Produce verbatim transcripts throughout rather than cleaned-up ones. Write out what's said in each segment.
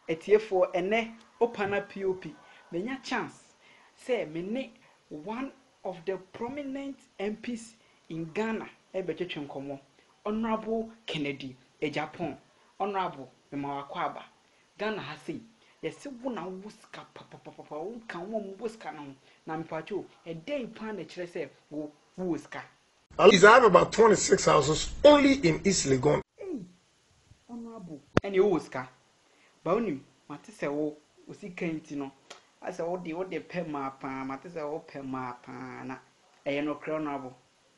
etiefo ene Opana P O P menya chance say me ne one of the prominent M Ps in Ghana ebetwetwe nkomo Honorable Kennedy Ejapon Honorable Memawakwaba Ghana ha sei yesi wo na wo ska papa papa wo kan wo mo ska no na mpacho e dey pan na kire say wo wo ska. Is I have about twenty-six houses only in East Legon. Hey, Honorable and you wo ska ba onim mate say wo osika nti no asa wo de wo de pe ma pa mate say wo pe ma pa na e no kre Honorable.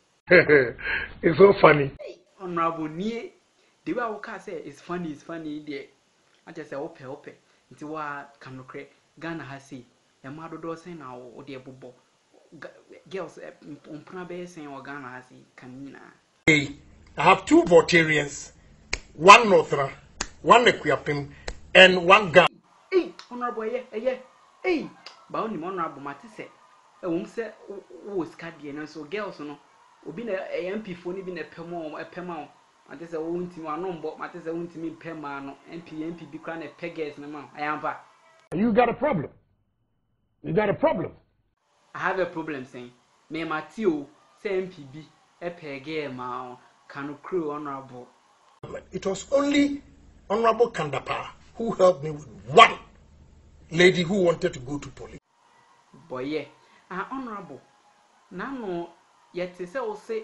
It's so funny. Hey, Honorable nie the way I will say it's funny it's funny there I just say ope ope nti wa kanokre Ghana ha sei e ma dodo sen na wo de bobo girls umpuna be sen wo Ghana ha sei kanina. Hey, I have two Voltarians, one Northern, one Equiapim, and one Ghana. Hey, Honorable yeah yeah hey ba oni Honorable mate say e wom say wo ska de na so girls no obi na M P fo ni bi na pemo pema mate say wo ntimi anombo mate say wo ntimi pema no M P M P bi kra na peggers na ma ayamba. You got a problem. You got a problem. I have a problem saying me Matthew say M P B e pege ma Kanu crew Honorable. It was only Honorable Kandapa who helped me with one lady who wanted to go to police. Boy yeah, ah Honorable na no yet say o say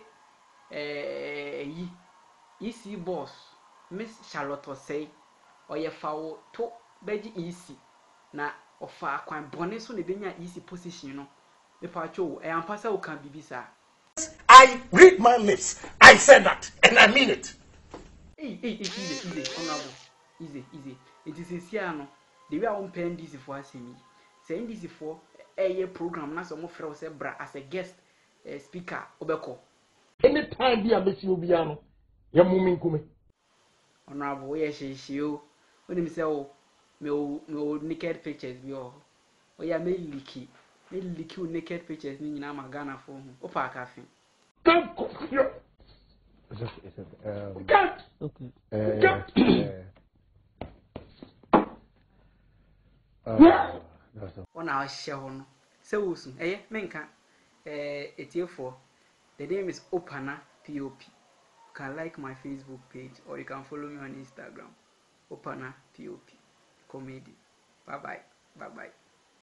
eh yi E C boss Miss Charlotte say oye fa wo to beji E C na ofa akwan bone so ne benya E C position no me pa cho e ampa say o kan bibisa. I read my lips. I said that and I mean it. Hey, hey, easy, easy, Honorable. Easy, easy. It is easier no. The way I won't pay this for us me. Saying this for a program na some friend say bra as a guest uh, speaker obeko. Anytime be a miss you biano. Ya mumi kume. Honorable, yes, she she o. When him say oh me o me o naked pictures bi o. O ya me leaky. Me leaky naked pictures ni nyina ma Ghana for hu. O pa ka fin. Come Is it, is it, um, Cut. okay. Uh, uh, that's a One hour share no. Say wo sun. Eh menka eh etiefo. The name is Opana P O P. You can like my Facebook page or you can follow me on Instagram. Opana P O P Comedy. Bye bye. Bye bye.